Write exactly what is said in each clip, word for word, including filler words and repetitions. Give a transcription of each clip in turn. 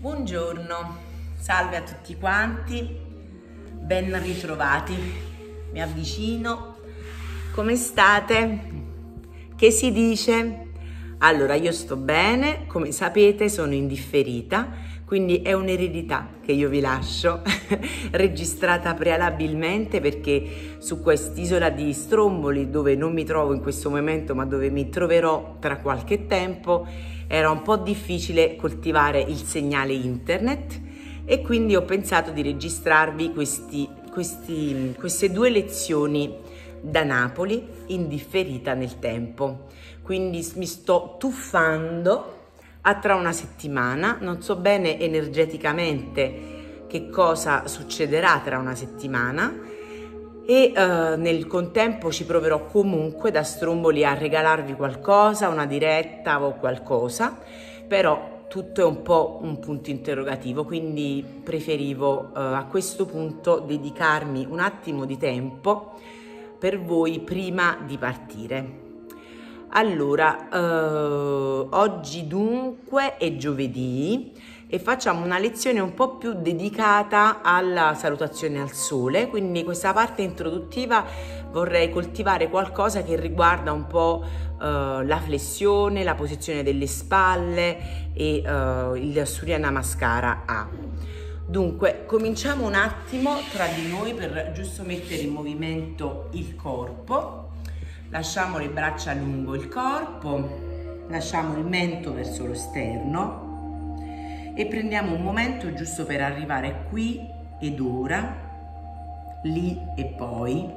Buongiorno, salve a tutti quanti, ben ritrovati. Mi avvicino. Come state? Che si dice? Allora, io sto bene, come sapete sono indifferita, quindi è un'eredità che io vi lascio, registrata prealabilmente, perché su quest'isola di Stromboli, dove non mi trovo in questo momento ma dove mi troverò tra qualche tempo, era un po' difficile coltivare il segnale internet e quindi ho pensato di registrarvi questi, questi, queste due lezioni da Napoli in differita nel tempo. Quindi mi sto tuffando a tra una settimana, non so bene energeticamente che cosa succederà tra una settimana e uh, nel contempo ci proverò comunque da Stromboli a regalarvi qualcosa, una diretta o qualcosa, però tutto è un po' un punto interrogativo, quindi preferivo uh, a questo punto dedicarmi un attimo di tempo per voi prima di partire. Allora, uh, oggi dunque è giovedì e facciamo una lezione un po' più dedicata alla salutazione al sole, quindi questa parte introduttiva vorrei coltivare qualcosa che riguarda un po' uh, la flessione, la posizione delle spalle e uh, il Surya Namaskara A. Dunque, cominciamo un attimo tra di noi per giusto mettere in movimento il corpo. Lasciamo le braccia lungo il corpo, lasciamo il mento verso lo sterno e prendiamo un momento giusto per arrivare qui ed ora, lì e poi,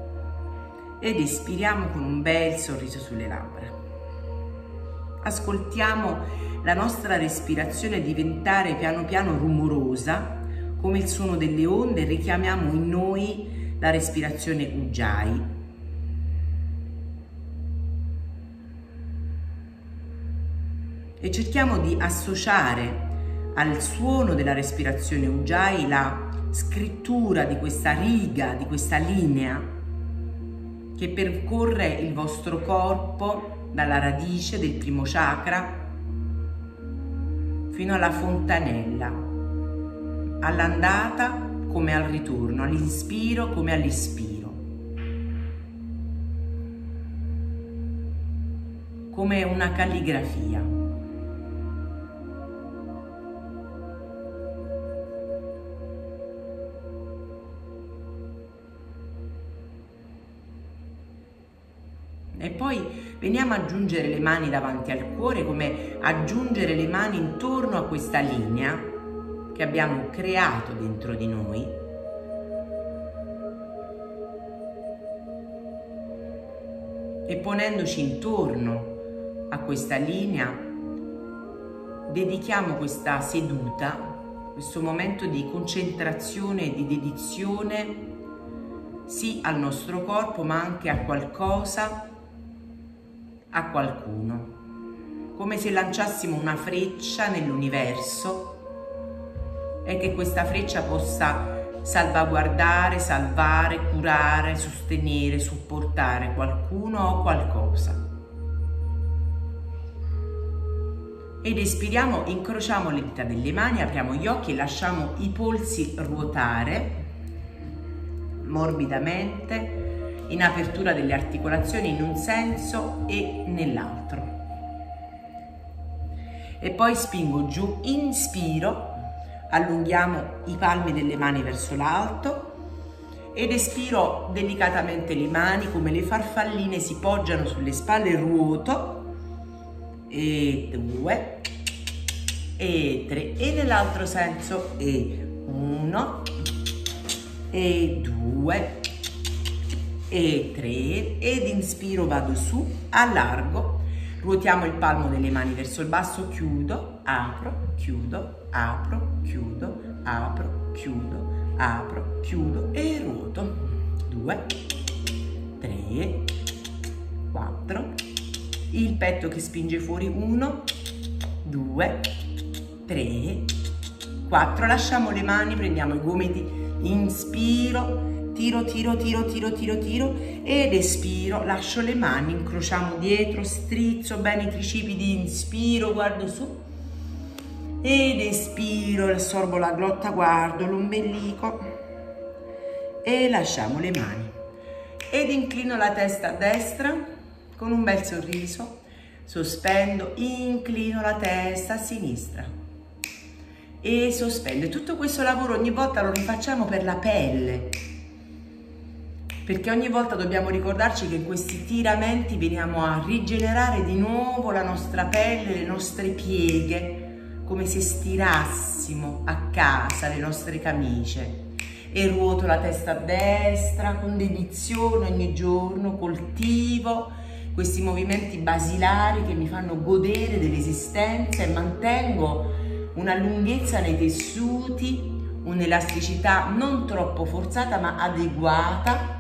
ed espiriamo con un bel sorriso sulle labbra. Ascoltiamo la nostra respirazione diventare piano piano rumorosa, come il suono delle onde, richiamiamo in noi la respirazione Ujjayi. E cerchiamo di associare al suono della respirazione Ujjayi la scrittura di questa riga, di questa linea che percorre il vostro corpo dalla radice del primo chakra fino alla fontanella, all'andata come al ritorno, all'inspiro come all'espiro, come una calligrafia. E poi veniamo ad aggiungere le mani davanti al cuore, come aggiungere le mani intorno a questa linea che abbiamo creato dentro di noi. E ponendoci intorno a questa linea, dedichiamo questa seduta, questo momento di concentrazione e di dedizione, sì al nostro corpo, ma anche a qualcosa, a qualcuno, come se lanciassimo una freccia nell'universo e che questa freccia possa salvaguardare, salvare, curare, sostenere, supportare qualcuno o qualcosa. Ed espiriamo, incrociamo le dita delle mani, apriamo gli occhi e lasciamo i polsi ruotare morbidamente in apertura delle articolazioni in un senso e nell'altro. E poi spingo giù, inspiro, allunghiamo i palmi delle mani verso l'alto ed espiro delicatamente le mani come le farfalline si poggiano sulle spalle, ruoto, e due, e tre, e nell'altro senso, e uno, e due, e tre, ed inspiro, vado su, allargo, ruotiamo il palmo delle mani verso il basso, chiudo, apro, chiudo, apro, chiudo, apro, chiudo, apro, chiudo e ruoto. Due, tre, quattro, il petto che spinge fuori, uno, due, tre, quattro, lasciamo le mani, prendiamo i gomiti, inspiro, tiro, tiro, tiro, tiro, tiro, tiro ed espiro, lascio le mani, incrociamo dietro, strizzo bene i tricipiti, inspiro, guardo su ed espiro, assorbo la glotta, guardo l'ombelico e lasciamo le mani ed inclino la testa a destra con un bel sorriso, sospendo, inclino la testa a sinistra e sospendo. E tutto questo lavoro ogni volta lo rifacciamo per la pelle, perché ogni volta dobbiamo ricordarci che in questi tiramenti veniamo a rigenerare di nuovo la nostra pelle, le nostre pieghe, come se stirassimo a casa le nostre camicie. E ruoto la testa a destra con dedizione ogni giorno, coltivo questi movimenti basilari che mi fanno godere dell'esistenza e mantengo una lunghezza nei tessuti, un'elasticità non troppo forzata ma adeguata.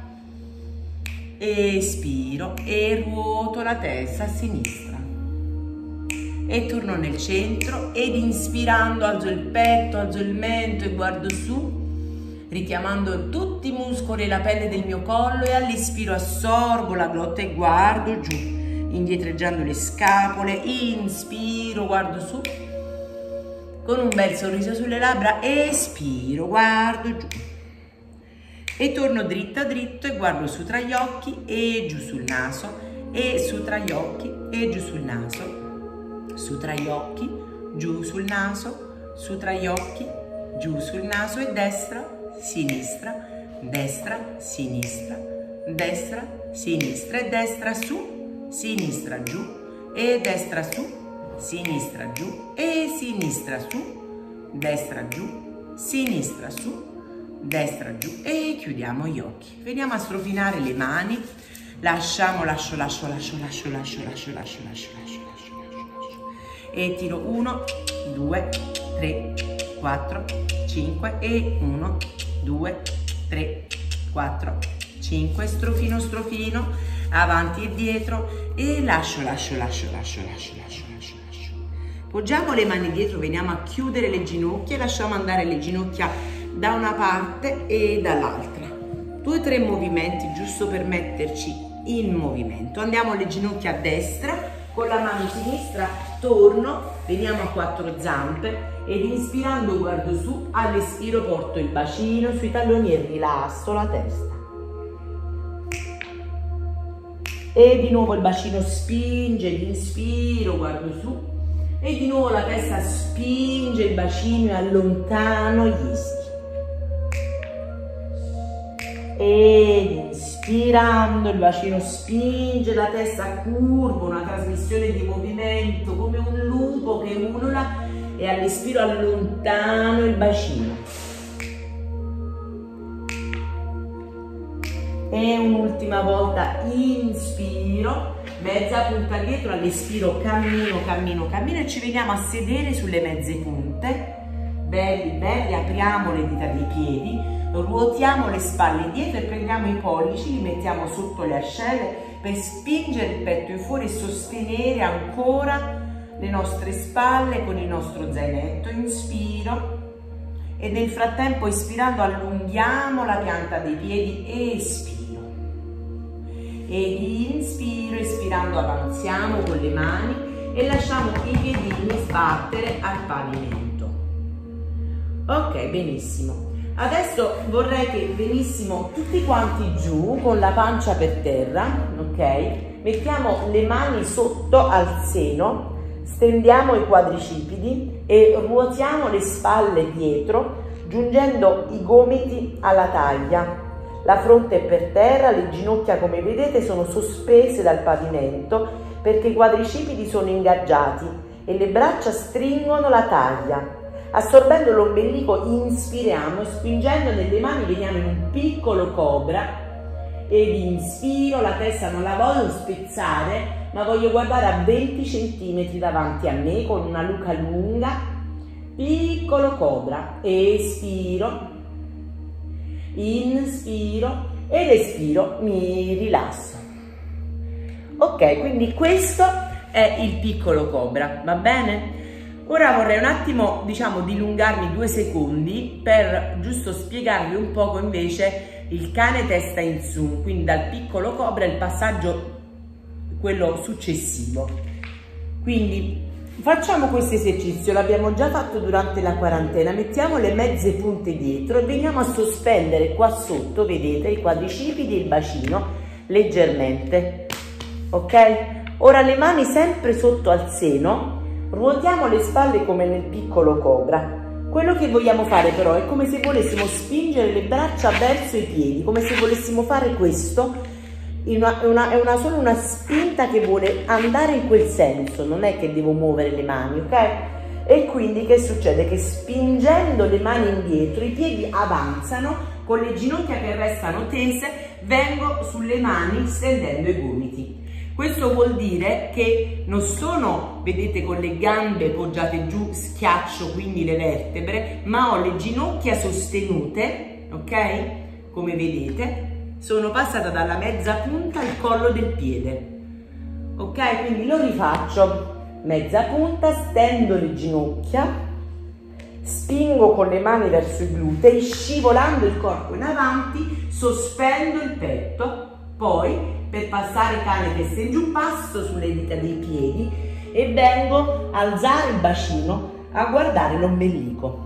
Espiro e ruoto la testa a sinistra e torno nel centro ed inspirando alzo il petto, alzo il mento e guardo su, richiamando tutti i muscoli e la pelle del mio collo, e all'espiro assorbo la glotta e guardo giù, indietreggiando le scapole. Inspiro, guardo su con un bel sorriso sulle labbra, espiro, guardo giù e torno dritta dritto e guardo su tra gli occhi e giù sul naso, e su tra gli occhi e giù sul naso, su tra gli occhi, giù sul naso, su tra gli occhi, giù sul naso, e destra, sinistra, destra, sinistra, destra, sinistra, e destra su, sinistra giù, e destra su, sinistra giù, e sinistra su, destra giù, sinistra su, destra giù, e chiudiamo gli occhi. Veniamo a strofinare le mani, lasciamo, lascio, lascio, lascio, lascio, lascio, lascio, lascio, lascio, lascio, lascio, lascio, e tiro uno, due, tre, quattro, cinque, e uno, due, tre, quattro, cinque, strofino, strofino, avanti e dietro, e lascio, lascio, lascio, lascio, lascio, lascio, lascio, lascio. Poggiamo le mani dietro, veniamo a chiudere le ginocchia e lasciamo andare le ginocchia da una parte e dall'altra. Due o tre movimenti giusto per metterci in movimento. Andiamo alle ginocchia a destra, con la mano sinistra torno, veniamo a quattro zampe ed inspirando guardo su, all'espiro porto il bacino sui talloni e rilasso la testa. E di nuovo il bacino spinge, l'inspiro, guardo su, e di nuovo la testa spinge il bacino e allontano gli ischi. Ed inspirando il bacino spinge la testa, curvo, una trasmissione di movimento come un lupo che ulula, e all'espiro allontano il bacino. E un'ultima volta inspiro, mezza punta dietro, all'espiro cammino, cammino, cammino, e ci veniamo a sedere sulle mezze punte, belli, belli, apriamo le dita dei piedi, ruotiamo le spalle dietro e prendiamo i pollici, li mettiamo sotto le ascelle per spingere il petto in fuori e sostenere ancora le nostre spalle con il nostro zainetto. Inspiro e nel frattempo, espirando, allunghiamo la pianta dei piedi, espiro. Ed inspiro, espirando avanziamo con le mani e lasciamo i piedini sbattere al pavimento. Ok, benissimo. Adesso vorrei che venissimo tutti quanti giù con la pancia per terra, ok? Mettiamo le mani sotto al seno, stendiamo i quadricipiti e ruotiamo le spalle dietro, giungendo i gomiti alla taglia. La fronte è per terra, le ginocchia, come vedete, sono sospese dal pavimento perché i quadricipiti sono ingaggiati e le braccia stringono la taglia. Assorbendo l'ombelico inspiriamo e spingendo nelle mani veniamo in un piccolo cobra, ed inspiro, la testa non la voglio spezzare ma voglio guardare a venti centimetri davanti a me con una nuca lunga, piccolo cobra, espiro, inspiro ed espiro, mi rilasso. Ok, quindi questo è il piccolo cobra, va bene? Ora vorrei un attimo, diciamo, dilungarmi due secondi per giusto spiegarvi un poco invece il cane testa in su, quindi dal piccolo cobra il passaggio, quello successivo. Quindi Facciamo questo esercizio, l'abbiamo già fatto durante la quarantena, mettiamo le mezze punte dietro e veniamo a sospendere qua sotto, vedete, i quadricipiti e il bacino leggermente, ok? Ora le mani sempre sotto al seno, ruotiamo le spalle come nel piccolo cobra. Quello che vogliamo fare però è come se volessimo spingere le braccia verso i piedi, come se volessimo fare questo. Una, una, è una, solo una spinta che vuole andare in quel senso, non è che devo muovere le mani, ok? E quindi che succede? Che spingendo le mani indietro i piedi avanzano, con le ginocchia che restano tese, vengo sulle mani stendendo i gomiti. Questo vuol dire che non sono, vedete, con le gambe poggiate giù, schiaccio quindi le vertebre, ma ho le ginocchia sostenute, ok? Come vedete. Sono passata dalla mezza punta al collo del piede, ok? Quindi lo rifaccio, mezza punta, stendo le ginocchia, spingo con le mani verso i glutei, scivolando il corpo in avanti, sospendo il petto, poi per passare cane testa in giù passo sulle dita dei piedi e vengo a alzare il bacino a guardare l'ombelico,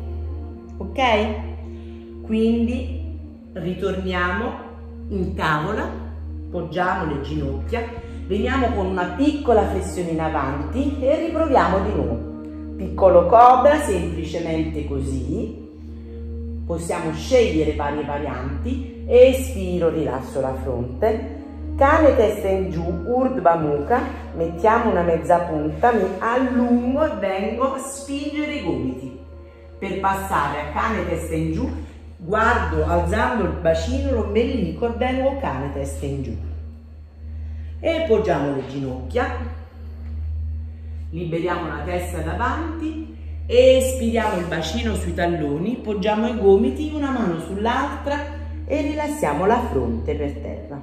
ok? Quindi ritorniamo in tavola, poggiamo le ginocchia, veniamo con una piccola flessione in avanti e riproviamo di nuovo. Piccolo cobra, semplicemente così. Possiamo scegliere varie varianti. Espiro, rilasso la fronte. Cane testa in giù, Urdhva Mukha, mettiamo una mezza punta, mi allungo e vengo a spingere i gomiti. Per passare a cane testa in giù, guardo alzando il bacino, l'ombelico e vengo cane testa in giù. E poggiamo le ginocchia, liberiamo la testa davanti, espiriamo il bacino sui talloni, poggiamo i gomiti, una mano sull'altra e rilassiamo la fronte per terra.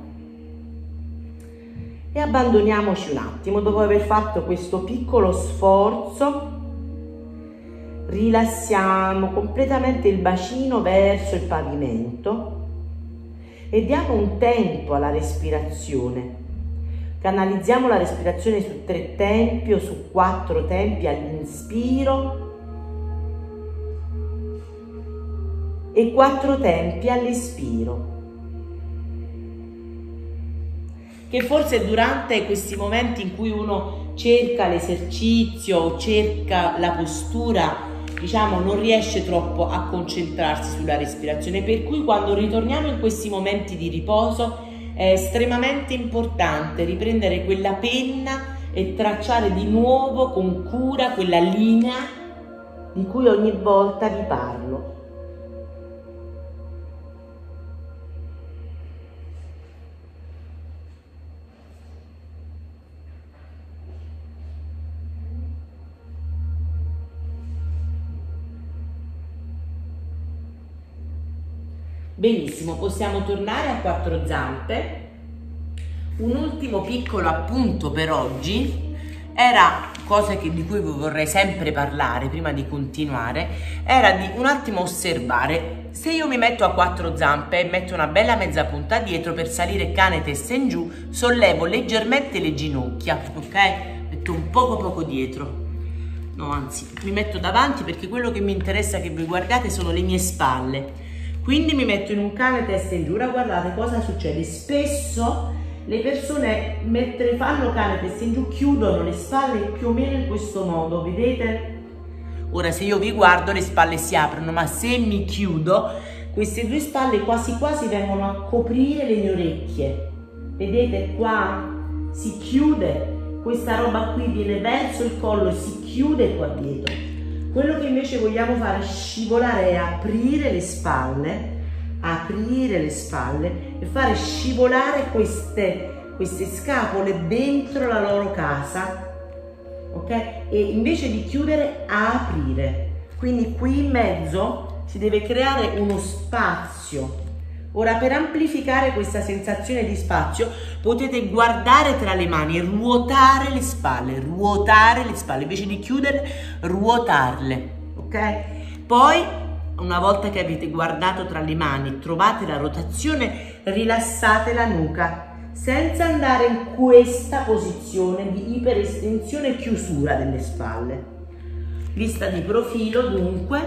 E abbandoniamoci un attimo dopo aver fatto questo piccolo sforzo. Rilassiamo completamente il bacino verso il pavimento e diamo un tempo alla respirazione. Canalizziamo la respirazione su tre tempi o su quattro tempi all'inspiro e quattro tempi all'espiro. Che forse durante questi momenti in cui uno cerca l'esercizio o cerca la postura, diciamo, non riesce troppo a concentrarsi sulla respirazione, per cui quando ritorniamo in questi momenti di riposo è estremamente importante riprendere quella penna e tracciare di nuovo con cura quella linea di cui ogni volta vi parlo. Benissimo, possiamo tornare a quattro zampe. Un ultimo piccolo appunto per oggi era, cosa che, di cui vi vorrei sempre parlare prima di continuare, era di un attimo osservare. Se io mi metto a quattro zampe e metto una bella mezza punta dietro per salire cane testa in giù, sollevo leggermente le ginocchia, ok? Metto un poco poco dietro. No, anzi, mi metto davanti perché quello che mi interessa che voi guardate sono le mie spalle. Quindi mi metto in un cane testa in giù. Ora guardate cosa succede. Spesso le persone mentre fanno cane testa in giù chiudono le spalle più o meno in questo modo, vedete? Ora se io vi guardo le spalle si aprono, ma se mi chiudo queste due spalle quasi quasi vengono a coprire le mie orecchie. Vedete qua? Si chiude, questa roba qui viene verso il collo e si chiude qua dietro. Quello che invece vogliamo fare è scivolare e aprire le spalle, aprire le spalle e fare scivolare queste, queste scapole dentro la loro casa, ok? E invece di chiudere, aprire. Quindi qui in mezzo si deve creare uno spazio. Ora, per amplificare questa sensazione di spazio potete guardare tra le mani e ruotare le spalle, ruotare le spalle, invece di chiudere, ruotarle, ok? Poi, una volta che avete guardato tra le mani, trovate la rotazione, rilassate la nuca, senza andare in questa posizione di iperestensione e chiusura delle spalle. Vista di profilo, dunque,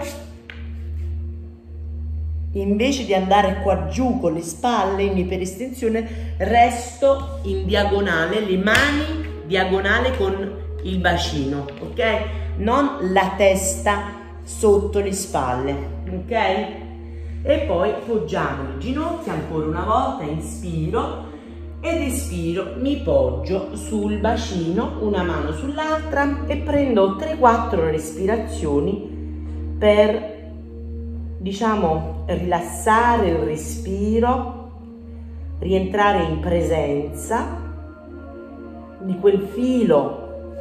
invece di andare qua giù con le spalle in iperestensione, resto in diagonale, le mani diagonale con il bacino, ok? Non la testa sotto le spalle, ok? E poi poggiamo le ginocchia ancora una volta, inspiro ed espiro, mi poggio sul bacino, una mano sull'altra e prendo tre quattro respirazioni per, diciamo, rilassare il respiro, rientrare in presenza di quel filo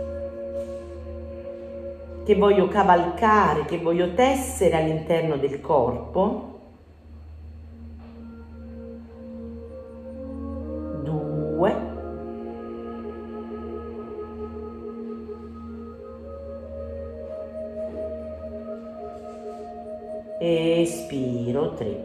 che voglio cavalcare, che voglio tessere all'interno del corpo. Due. Espiro, tre.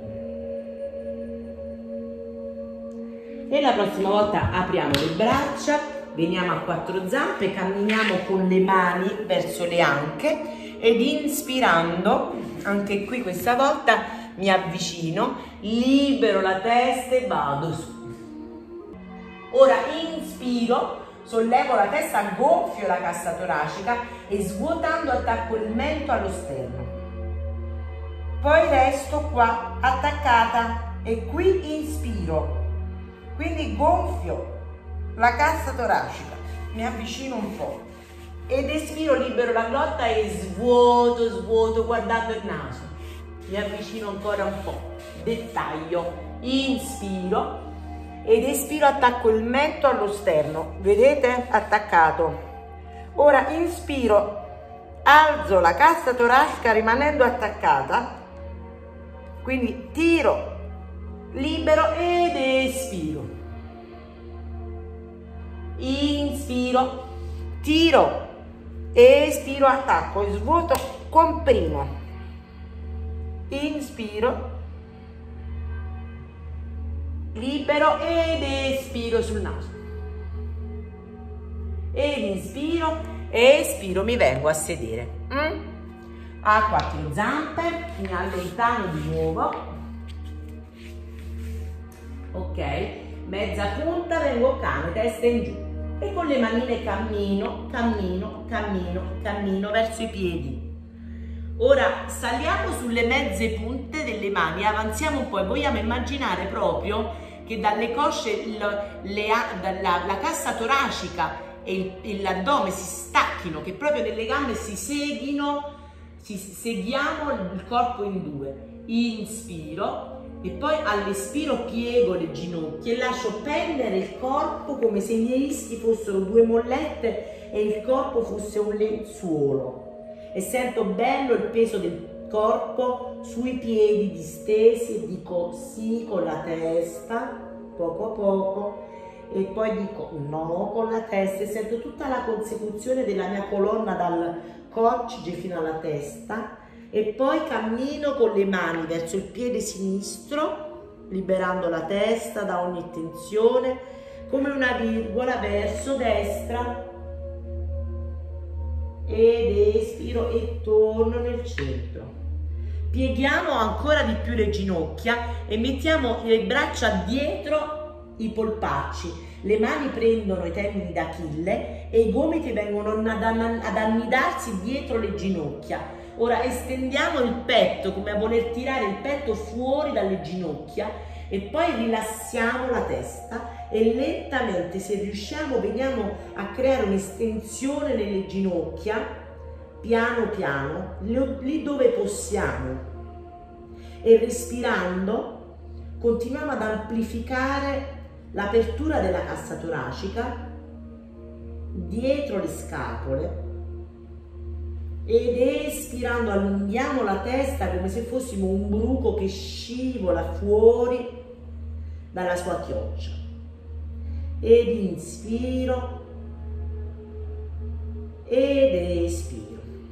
E la prossima volta apriamo le braccia, veniamo a quattro zampe, camminiamo con le mani verso le anche ed inspirando, anche qui questa volta mi avvicino, libero la testa e vado su. Ora inspiro, sollevo la testa, gonfio la cassa toracica e svuotando attacco il mento allo sterno. Poi resto qua attaccata e qui inspiro, quindi gonfio la cassa toracica, mi avvicino un po' ed espiro, libero la glotta e svuoto, svuoto guardando il naso, mi avvicino ancora un po', dettaglio, inspiro ed espiro, attacco il mento allo sterno, vedete? Attaccato. Ora inspiro, alzo la cassa toracica rimanendo attaccata, quindi tiro, libero ed espiro. Inspiro, tiro, espiro, attacco e svuoto, comprimo. Inspiro, libero ed espiro sul naso. Ed inspiro, espiro, mi vengo a sedere. Mm? A quattro zampe, mi allontano di nuovo. Ok, mezza punta, vengo cane, testa in giù. E con le manine cammino, cammino, cammino, cammino verso i piedi. Ora saliamo sulle mezze punte delle mani, avanziamo un po' e vogliamo immaginare proprio che dalle cosce, le, le, dalla, la cassa toracica e l'addome si stacchino, che proprio nelle gambe si seghino, si seghiamo il corpo in due. Inspiro e poi all'espiro piego le ginocchia e lascio pendere il corpo come se i miei ischi fossero due mollette e il corpo fosse un lenzuolo. E sento bello il peso del corpo sui piedi distesi e dico sì con la testa, poco a poco, e poi dico no con la testa e sento tutta la consecuzione della mia colonna dal coccige fino alla testa e poi cammino con le mani verso il piede sinistro, liberando la testa da ogni tensione, come una virgola verso destra. Ed espiro e torno nel centro. Pieghiamo ancora di più le ginocchia e mettiamo le braccia dietro i polpacci, le mani prendono i tendini d'Achille e i gomiti vengono ad annidarsi dietro le ginocchia. Ora estendiamo il petto come a voler tirare il petto fuori dalle ginocchia e poi rilassiamo la testa e lentamente, se riusciamo, veniamo a creare un'estensione nelle ginocchia, piano piano, lì dove possiamo. E respirando continuiamo ad amplificare l'apertura della cassa toracica dietro le scapole ed espirando allunghiamo la testa come se fossimo un bruco che scivola fuori dalla sua chioccia. Ed inspiro ed espiro.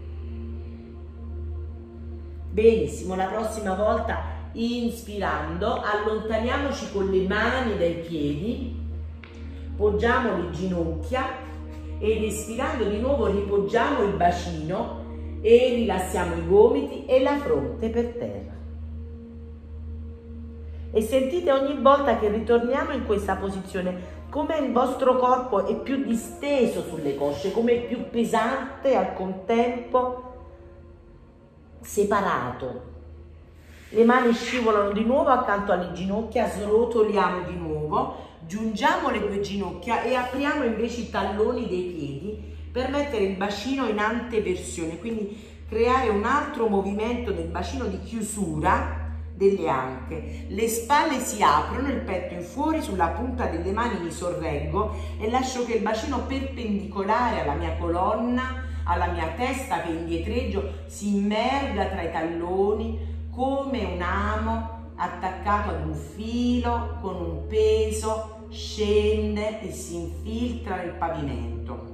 Benissimo, la prossima volta inspirando allontaniamoci con le mani dai piedi poggiamo le ginocchia ed espirando di nuovo ripoggiamo il bacino e rilassiamo i gomiti e la fronte per terra. E sentite ogni volta che ritorniamo in questa posizione come il vostro corpo è più disteso sulle cosce, come è più pesante e al contempo separato. Le mani scivolano di nuovo accanto alle ginocchia, srotoliamo di nuovo, giungiamo le due ginocchia e apriamo invece i talloni dei piedi per mettere il bacino in anteversione, quindi creare un altro movimento del bacino di chiusura delle anche. Le spalle si aprono, il petto in fuori, sulla punta delle mani mi sorreggo e lascio che il bacino perpendicolare alla mia colonna, alla mia testa che indietreggio, si immerga tra i talloni come un amo attaccato ad un filo con un peso, scende e si infiltra nel pavimento.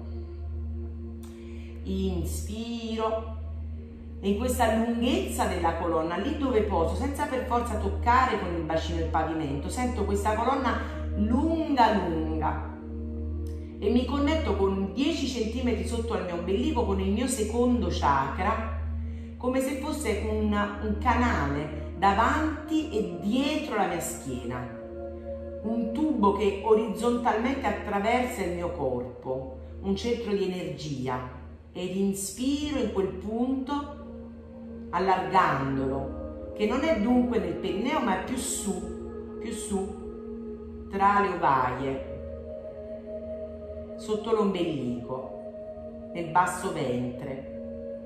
Inspiro. E in questa lunghezza della colonna, lì dove poso, senza per forza toccare con il bacino il pavimento, sento questa colonna lunga lunga e mi connetto con dieci centimetri sotto al mio ombelico con il mio secondo chakra, come se fosse un, un canale davanti e dietro la mia schiena, un tubo che orizzontalmente attraversa il mio corpo, un centro di energia. Ed inspiro in quel punto allargandolo, che non è dunque nel perineo ma è più su, più su, tra le ovaie, sotto l'ombelico, nel basso ventre.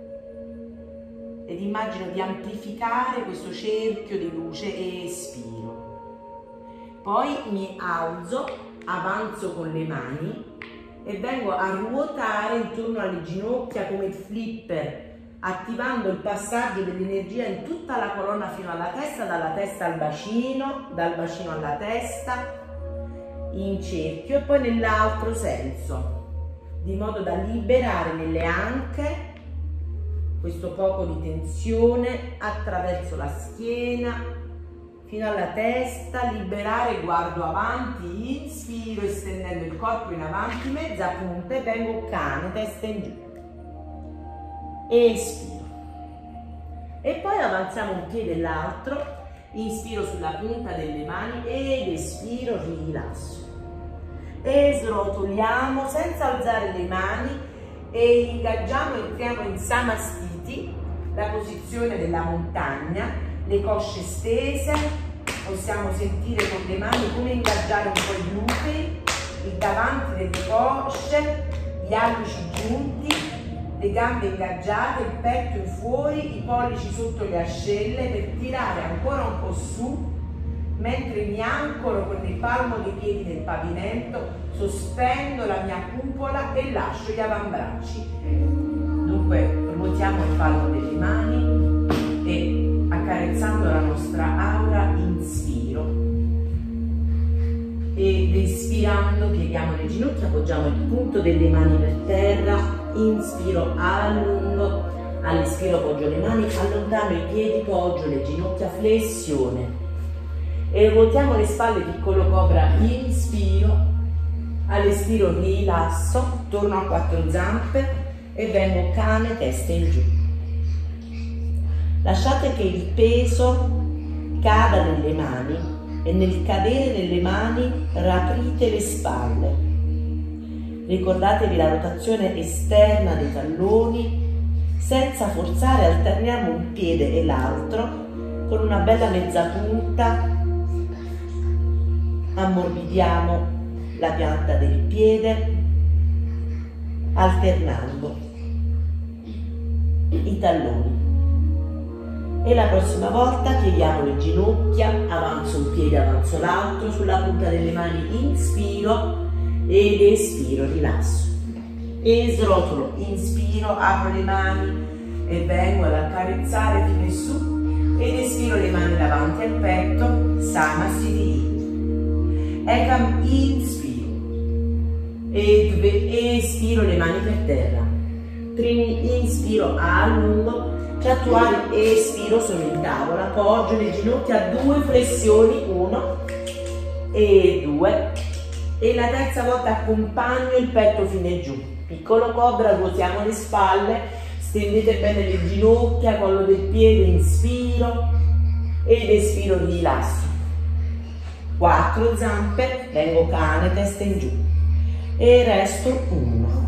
Ed immagino di amplificare questo cerchio di luce e espiro. Poi mi alzo, avanzo con le mani e vengo a ruotare intorno alle ginocchia come il flipper, attivando il passaggio dell'energia in tutta la colonna fino alla testa, dalla testa al bacino, dal bacino alla testa, in cerchio e poi nell'altro senso, di modo da liberare nelle anche questo poco di tensione attraverso la schiena fino alla testa, liberare, guardo avanti, inspiro estendendo il corpo in avanti, mezza punta e vengo cane, testa in giù. Espiro. E poi avanziamo un piede e l'altro, inspiro sulla punta delle mani ed espiro, rilasso. E srotoliamo senza alzare le mani e ingaggiamo, entriamo in Samastiti, la posizione della montagna, le cosce stese, possiamo sentire con le mani come ingaggiare un po' i glutei, il davanti delle cosce, gli alluci giunti, le gambe ingaggiate, il petto in fuori, i pollici sotto le ascelle per tirare ancora un po' su, mentre mi ancoro con il palmo dei piedi nel pavimento, sospendo la mia cupola e lascio gli avambracci. Dunque ruotiamo il palmo delle mani e accarezzando la nostra aura inspiro ed espirando pieghiamo le ginocchia, appoggiamo il punto delle mani per terra, inspiro allungo, all'espiro poggio le mani, allontano i piedi, poggio le ginocchia, flessione e ruotiamo le spalle, piccolo cobra, inspiro, all'espiro rilasso, torno a quattro zampe e vengo cane, testa in giù. Lasciate che il peso cada nelle mani e nel cadere nelle mani raprite le spalle. Ricordatevi la rotazione esterna dei talloni, senza forzare alterniamo un piede e l'altro con una bella mezza punta, ammorbidiamo la pianta del piede alternando i talloni. E la prossima volta pieghiamo le ginocchia, avanzo un piede, avanzo l'altro, sulla punta delle mani inspiro ed espiro, rilasso. E srotolo, inspiro, apro le mani e vengo ad accarezzare fino in su ed espiro le mani davanti al petto, Samastiti. Ekam, inspiro ed espiro le mani per terra. Trini, inspiro, allungo. Attuali, espiro, sono in tavola, appoggio le ginocchia, due flessioni, uno e due, e la terza volta accompagno il petto fino in giù. Piccolo cobra, ruotiamo le spalle, stendete bene le ginocchia, collo del piede, inspiro ed espiro, rilasso. Quattro zampe, vengo cane, testa in giù e resto uno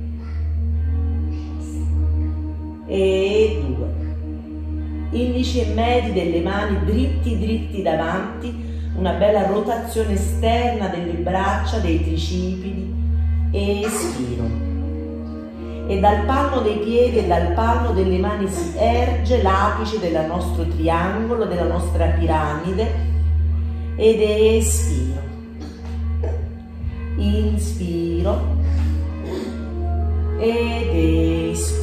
e due. Indici e medi delle mani dritti dritti davanti, una bella rotazione esterna delle braccia, dei tricipiti, espiro. E dal palmo dei piedi e dal palmo delle mani si erge l'apice del nostro triangolo, della nostra piramide, ed espiro. Inspiro ed espiro.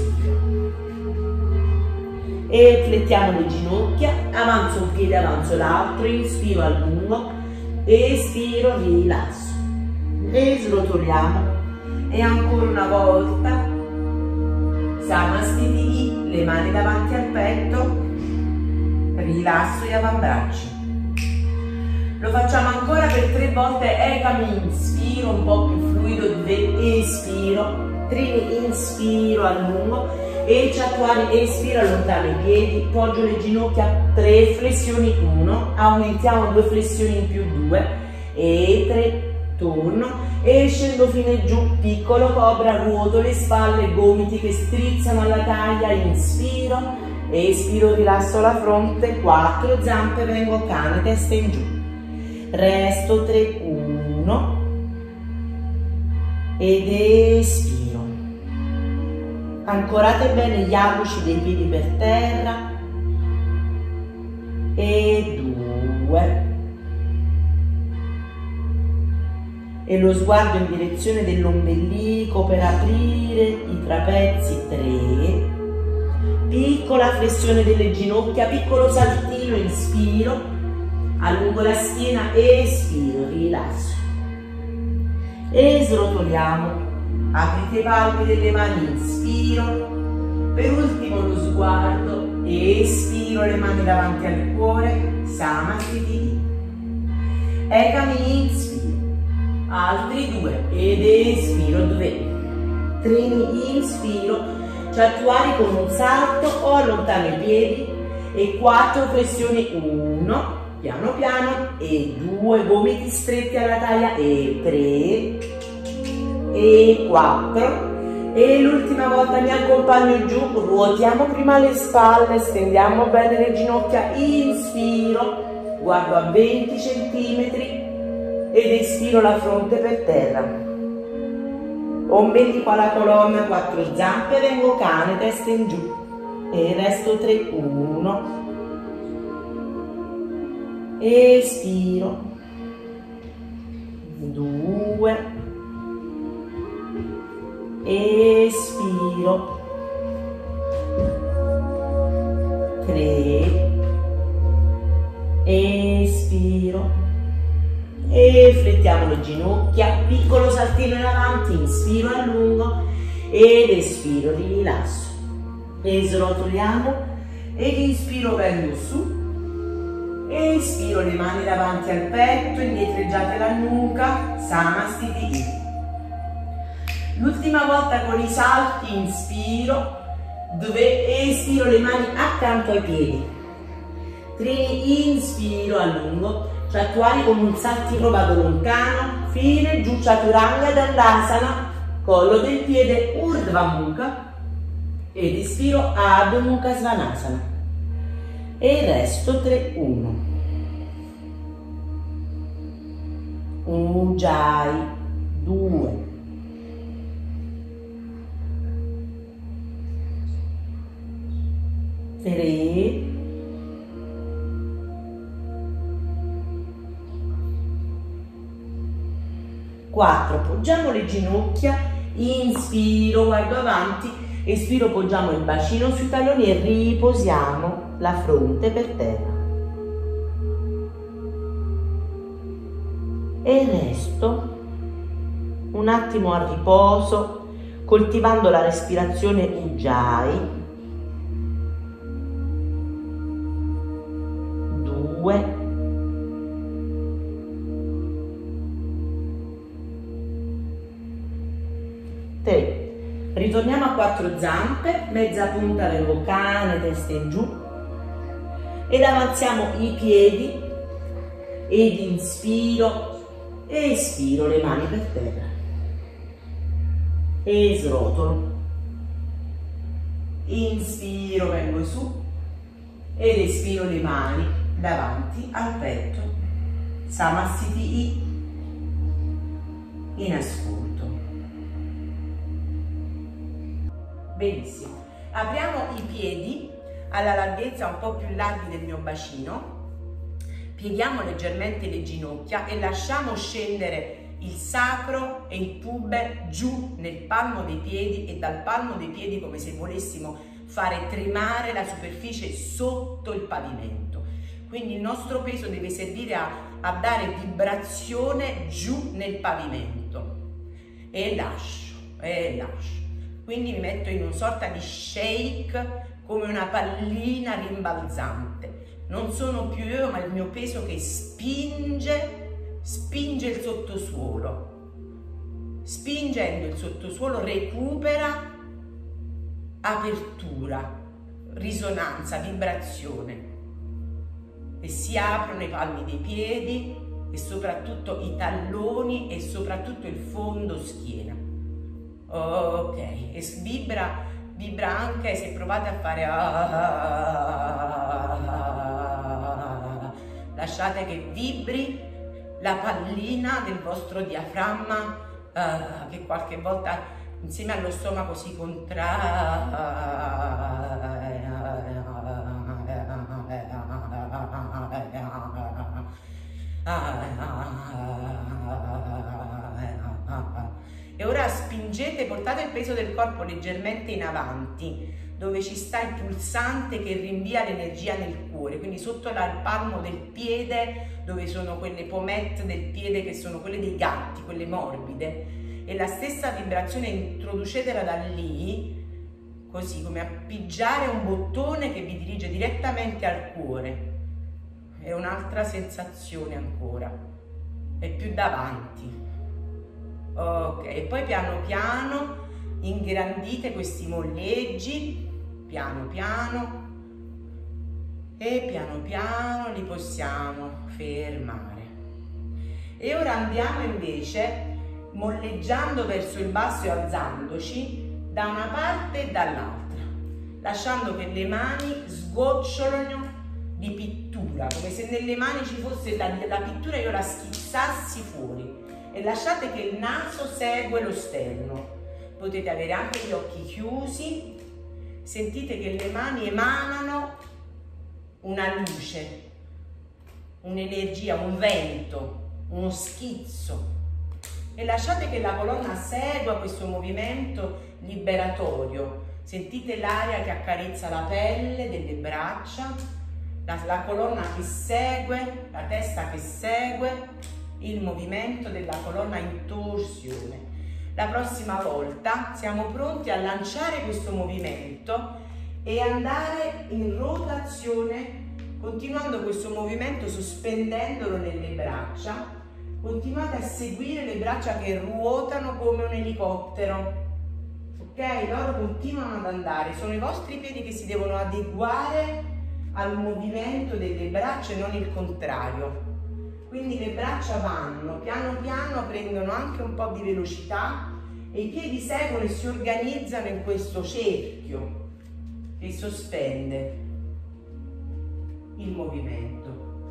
E flettiamo le ginocchia, avanzo un piede, avanzo l'altro, inspiro a lungo, espiro, rilasso e srotoliamo. E ancora una volta, Samastiti, le mani davanti al petto, rilasso gli avambracci. Lo facciamo ancora per tre volte. Ekami, inspiro, un po' più fluido, espiro, Trini, inspiro a lungo, e Chaturanga, espiro, allontano i piedi, poggio le ginocchia, tre flessioni, uno, aumentiamo due flessioni in più, due, e tre, torno, e scendo fino in giù, piccolo cobra, ruoto le spalle, gomiti che strizzano alla taglia, inspiro, espiro, rilasso la fronte, quattro zampe, vengo cane, testa in giù, resto tre, uno, ed espiro. Ancorate bene gli apici dei piedi per terra, e due, e lo sguardo in direzione dell'ombelico per aprire i trapezi, tre, piccola flessione delle ginocchia, piccolo saltino, inspiro, allungo la schiena, espiro, rilasso e srotoliamo. Aprite i palmi delle mani, inspiro, per ultimo lo sguardo, espiro, le mani davanti al cuore, Samastiti, Ekami, inspiro, altri due, ed espiro, due, Trini, inspiro, Chaturanga con un salto o allontano i piedi, e quattro flessioni, uno, piano piano, e due, gomiti stretti alla taglia, e tre, e quattro, e l'ultima volta mi accompagno giù, ruotiamo prima le spalle, stendiamo bene le ginocchia, inspiro, guardo a venti centimetri ed espiro la fronte per terra, ombelico alla colonna, quattro zampe, vengo cane, testa in giù e resto tre, uno, espiro, due, espiro, tre, espiro, e flettiamo le ginocchia, piccolo saltino in avanti, inspiro a lungo ed espiro, rilasso, e srotoliamo, ed inspiro, vengo su, espiro, le mani davanti al petto, indietreggiate la nuca, Samastiti. L'ultima volta con i salti, inspiro, dove espiro, le mani accanto ai piedi, Trini, inspiro a lungo, Chaturanga con un saltino, vado lontano, fine, giù, Chaturanga, Dandasana, collo del piede, Urdhva Mukha, ed espiro, Adho Mukha Svanasana, e resto tre, uno, Ujjayi, due, tre, quattro, poggiamo le ginocchia, inspiro, guardo avanti, espiro, poggiamo il bacino sui talloni e riposiamo la fronte per terra. E resto un attimo a riposo, coltivando la respirazione Ujjayi, due, ritorniamo a quattro zampe, mezza punta verso cane, testa in giù, ed avanziamo i piedi ed inspiro e espiro le mani per terra e srotolo, inspiro, vengo su ed espiro le mani davanti al petto, Samasthiti in ascolto. Benissimo, apriamo i piedi alla larghezza un po' più larghi del mio bacino, pieghiamo leggermente le ginocchia e lasciamo scendere il sacro e il pube giù nel palmo dei piedi, e dal palmo dei piedi come se volessimo fare tremare la superficie sotto il pavimento. Quindi il nostro peso deve servire a, a dare vibrazione giù nel pavimento, e lascio, e lascio. Quindi mi metto in una sorta di shake, come una pallina rimbalzante. Non sono più io, ma il mio peso che spinge, spinge il sottosuolo. Spingendo il sottosuolo recupera apertura, risonanza, vibrazione. E si aprono i palmi dei piedi e soprattutto i talloni e soprattutto il fondo schiena. Ok, e vibra, vibra anche se provate a fare ah, lasciate che vibri la pallina del vostro diaframma, ah, che qualche volta insieme allo stomaco si contrae. E ora spingete, portate il peso del corpo leggermente in avanti, dove ci sta il pulsante che rinvia l'energia nel cuore, quindi sotto il palmo del piede, dove sono quelle pomette del piede che sono quelle dei gatti, quelle morbide, e la stessa vibrazione introducetela da lì, così come a pigiare un bottone che vi dirige direttamente al cuore. È un'altra sensazione ancora, è più davanti. Ok, e poi piano piano ingrandite questi molleggi, piano piano, e piano piano li possiamo fermare. E ora andiamo invece molleggiando verso il basso e alzandoci da una parte e dall'altra, lasciando che le mani sgocciolino di pittura, come se nelle mani ci fosse la, la pittura e io la schizzassi fuori, e lasciate che il naso segue lo sterno. Potete avere anche gli occhi chiusi, sentite che le mani emanano una luce, un'energia, un vento, uno schizzo, e lasciate che la colonna segua questo movimento liberatorio. Sentite l'aria che accarezza la pelle delle braccia, la, la colonna che segue, la testa che segue il movimento della colonna in torsione. La prossima volta siamo pronti a lanciare questo movimento e andare in rotazione, continuando questo movimento sospendendolo nelle braccia. Continuate a seguire le braccia che ruotano come un elicottero, ok? Loro continuano ad andare, sono i vostri piedi che si devono adeguare al movimento delle braccia e non il contrario. Quindi le braccia vanno, piano piano prendono anche un po' di velocità e i piedi seguono e si organizzano in questo cerchio che sospende il movimento.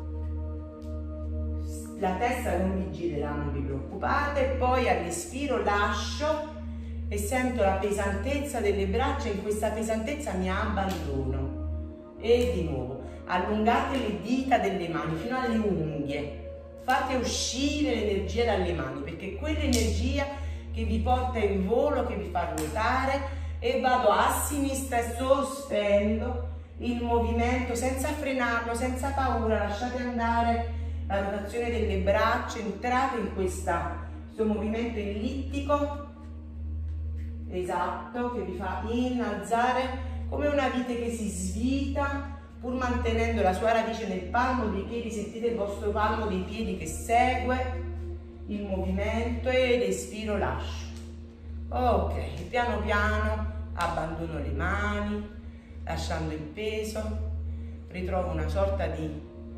La testa non vi girerà, non vi preoccupate. Poi al respiro lascio e sento la pesantezza delle braccia, in questa pesantezza mi abbandono. E di nuovo, allungate le dita delle mani fino alle unghie. Fate uscire l'energia dalle mani, perché è quell'energia che vi porta in volo, che vi fa ruotare. E vado a sinistra e sospendo il movimento senza frenarlo, senza paura. Lasciate andare la rotazione delle braccia, entrate in questa, questo movimento ellittico, esatto, che vi fa innalzare come una vite che si svita, pur mantenendo la sua radice nel palmo dei piedi. Sentite il vostro palmo dei piedi che segue il movimento, ed espiro, lascio. Ok, piano piano abbandono le mani, lasciando il peso, ritrovo una sorta di,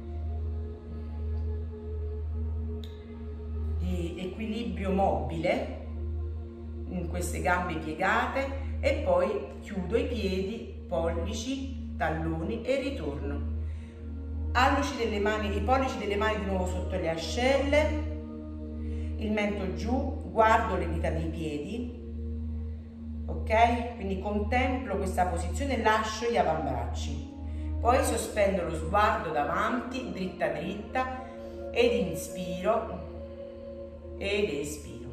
di equilibrio mobile in queste gambe piegate e poi chiudo i piedi, pollici, talloni e ritorno. Alluci delle mani, i pollici delle mani di nuovo sotto le ascelle, il mento giù, guardo le dita dei piedi. Ok? Quindi contemplo questa posizione e lascio gli avambracci. Poi sospendo lo sguardo davanti, dritta dritta, ed inspiro ed espiro.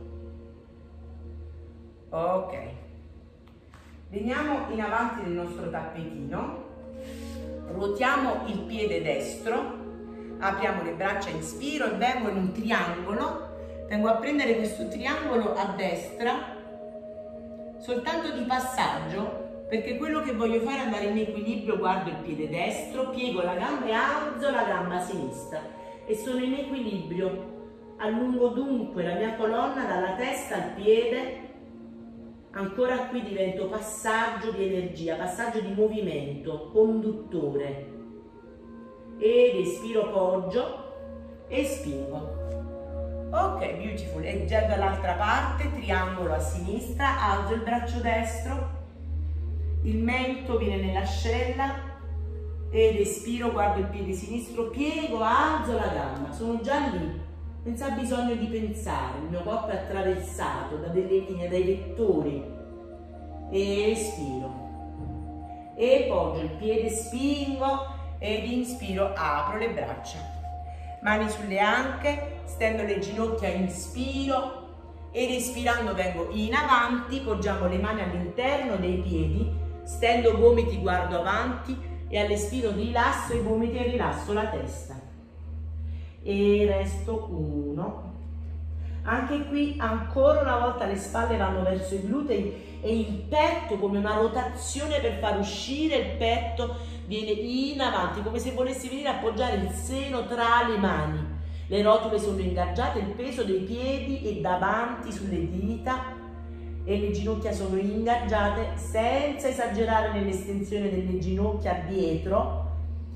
Ok. Veniamo in avanti del nostro tappetino, ruotiamo il piede destro, apriamo le braccia, inspiro e vengo in un triangolo, vengo a prendere questo triangolo a destra, soltanto di passaggio, perché quello che voglio fare è andare in equilibrio. Guardo il piede destro, piego la gamba e alzo la gamba sinistra e sono in equilibrio. Allungo dunque la mia colonna dalla testa al piede. Ancora qui divento passaggio di energia, passaggio di movimento, conduttore. Ed espiro, poggio e spingo. Ok, beautiful. E già dall'altra parte, triangolo a sinistra, alzo il braccio destro, il mento viene nell'ascella ed espiro, guardo il piede sinistro, piego, alzo la gamba, sono già lì, senza bisogno di pensare, il mio corpo è attraversato da delle linee, dai vettori, e espiro, e poggio il piede, spingo ed inspiro, apro le braccia. Mani sulle anche, stendo le ginocchia, inspiro ed espirando vengo in avanti, poggiamo le mani all'interno dei piedi, stendo gomiti, guardo avanti e all'espiro rilasso i gomiti e rilasso la testa. E resto uno. Anche qui ancora una volta le spalle vanno verso i glutei e il petto, come una rotazione per far uscire il petto, viene in avanti, come se volessi venire a appoggiare il seno tra le mani. Le rotule sono ingaggiate, il peso dei piedi è davanti sulle dita e le ginocchia sono ingaggiate, senza esagerare nell'estensione delle ginocchia dietro.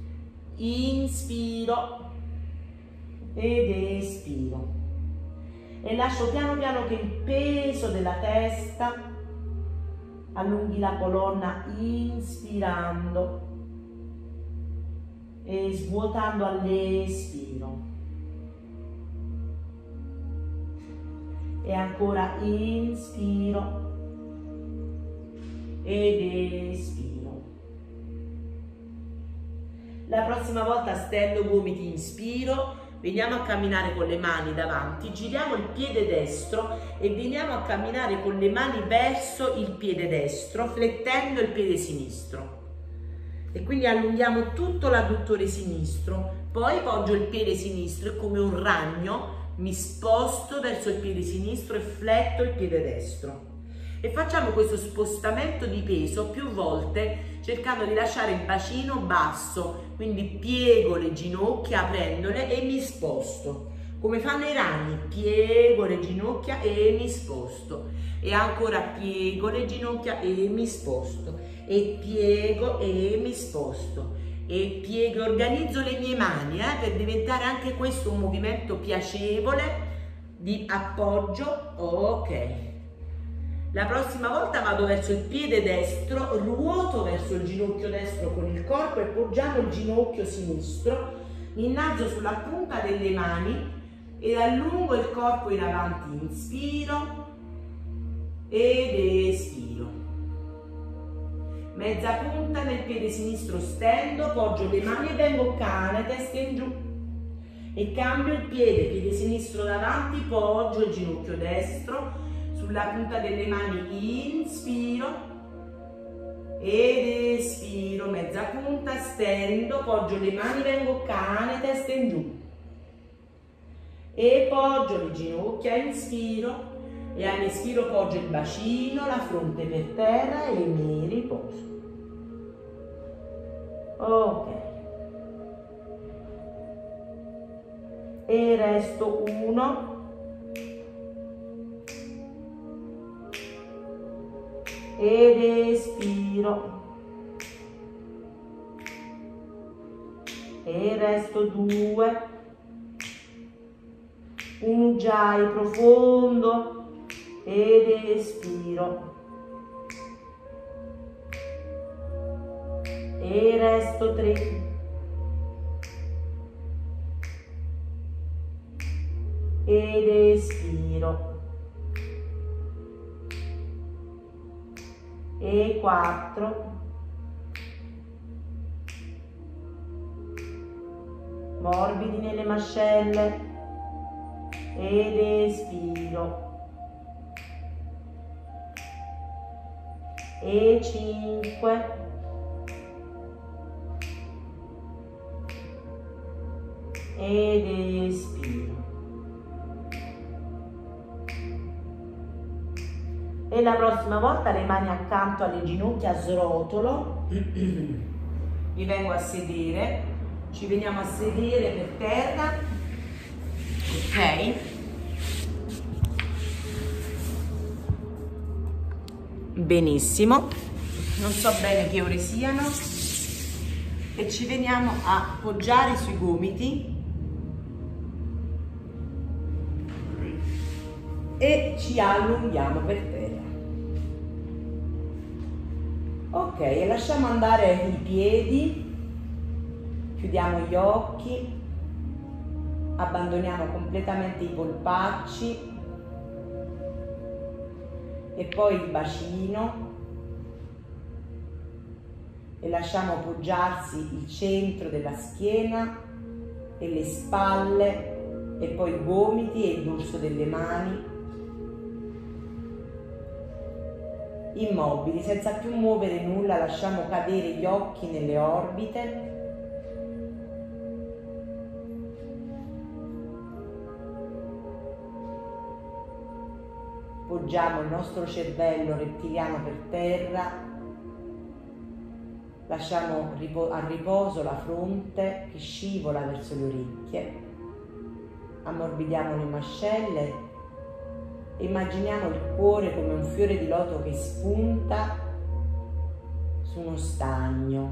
Inspiro ed espiro. E lascio piano piano che il peso della testa allunghi la colonna, inspirando e svuotando all'espiro. E ancora inspiro ed espiro. La prossima volta stendo gomiti, inspiro. Veniamo a camminare con le mani davanti, giriamo il piede destro e veniamo a camminare con le mani verso il piede destro, flettendo il piede sinistro. E quindi allunghiamo tutto l'adduttore sinistro, poi poggio il piede sinistro e come un ragno mi sposto verso il piede sinistro e fletto il piede destro. E facciamo questo spostamento di peso più volte, cercando di lasciare il bacino basso, quindi piego le ginocchia aprendole e mi sposto, come fanno i ragni, piego le ginocchia e mi sposto, e ancora piego le ginocchia e mi sposto, e piego e mi sposto, e piego, organizzo le mie mani eh, per diventare anche questo un movimento piacevole di appoggio. Ok. La prossima volta vado verso il piede destro, ruoto verso il ginocchio destro con il corpo e poggiamo il ginocchio sinistro, mi innalzo sulla punta delle mani ed allungo il corpo in avanti, inspiro ed espiro. Mezza punta nel piede sinistro, stendo, poggio le mani e vengo cane, testa in giù. E cambio il piede, piede sinistro davanti, poggio il ginocchio destro, sulla punta delle mani inspiro ed espiro, mezza punta, stendo, poggio le mani, vengo cane, testa in giù e poggio le ginocchia, inspiro e all'espiro poggio il bacino, la fronte per terra e mi riposo. Ok. E resto uno. inspiro e resto due, un ujjayi profondo ed espiro e resto tre, ed espiro e quattro, morbidi nelle mascelle ed espiro e cinque, ed espiro. E la prossima volta le mani accanto alle ginocchia, srotolo, mi vengo a sedere, ci veniamo a sedere per terra, ok? Benissimo, non so bene che ore siano, e ci veniamo a appoggiare sui gomiti e ci allunghiamo per terra. Ok, e lasciamo andare i piedi, chiudiamo gli occhi, abbandoniamo completamente i polpacci e poi il bacino, e lasciamo appoggiarsi il centro della schiena e le spalle e poi i gomiti e il dorso delle mani. Immobili, senza più muovere nulla, lasciamo cadere gli occhi nelle orbite. Poggiamo il nostro cervello rettiliano per terra, lasciamo a riposo la fronte che scivola verso le orecchie, ammorbidiamo le mascelle. Immaginiamo il cuore come un fiore di loto che spunta su uno stagno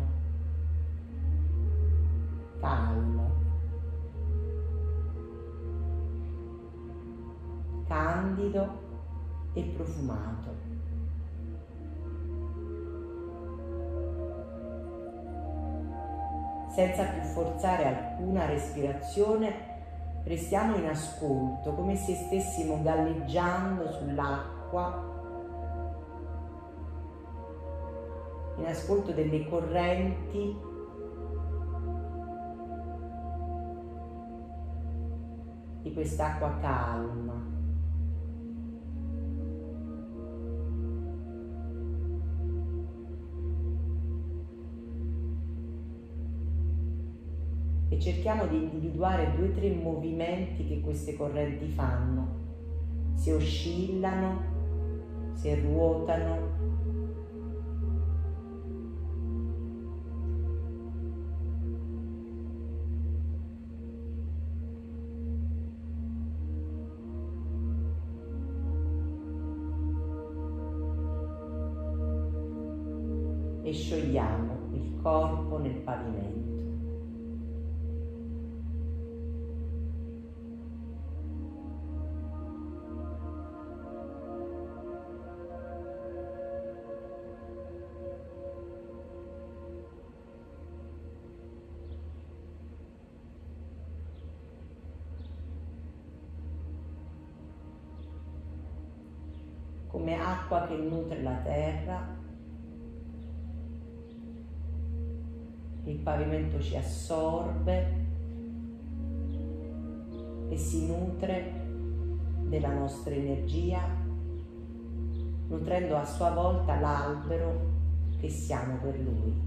calmo, candido e profumato. Senza più forzare alcuna respirazione, restiamo in ascolto, come se stessimo galleggiando sull'acqua, in ascolto delle correnti di quest'acqua calma. E cerchiamo di individuare due o tre movimenti che queste correnti fanno, se oscillano, se ruotano. E sciogliamo il corpo nel pavimento. Come acqua che nutre la terra, il pavimento ci assorbe e si nutre della nostra energia, nutrendo a sua volta l'albero che siamo per lui.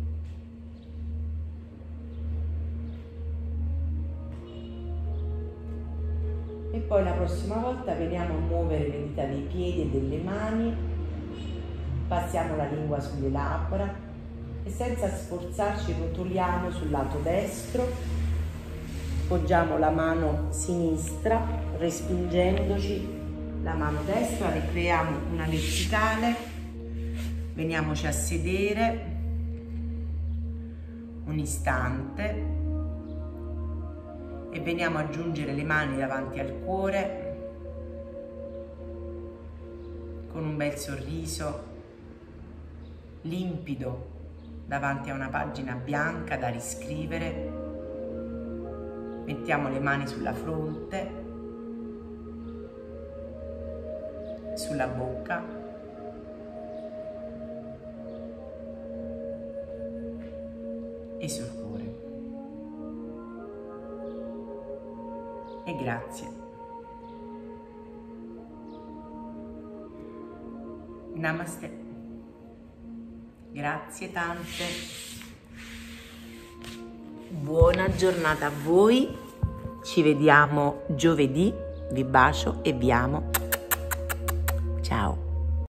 E poi la prossima volta veniamo a muovere le dita dei piedi e delle mani, passiamo la lingua sulle labbra e senza sforzarci rotoliamo sul lato destro, poggiamo la mano sinistra, respingendoci la mano destra, ricreiamo una verticale, Veniamoci a sedere un istante e veniamo a giungere le mani davanti al cuore con un bel sorriso limpido davanti a una pagina bianca da riscrivere. Mettiamo le mani sulla fronte, sulla bocca e sul cuore. E grazie. Namaste. Grazie tante. Buona giornata a voi. Ci vediamo giovedì. Vi bacio e vi amo. Ciao.